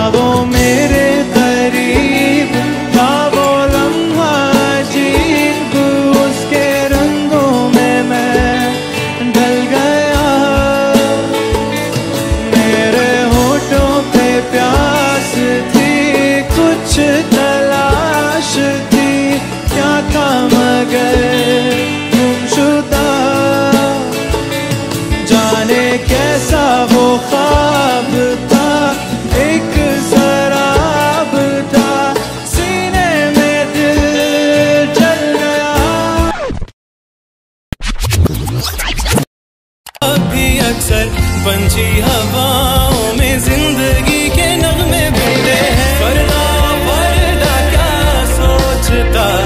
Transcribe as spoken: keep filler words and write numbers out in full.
वो मेरे करीब था, वो लम्हा अजीब, उसके रंगों में मैं ढल गया। मेरे होठों पे प्यास थी, कुछ तलाश थी, क्या था मगर गुमशुदा। जाने कैसा वो ख्वाब था, एक शराब था, सीने में दिल जल गया। अभी अक्सर पंछी हवाओं में जिंदगी के नगमे भिड़े हैं, वरना वरना क्या सोचता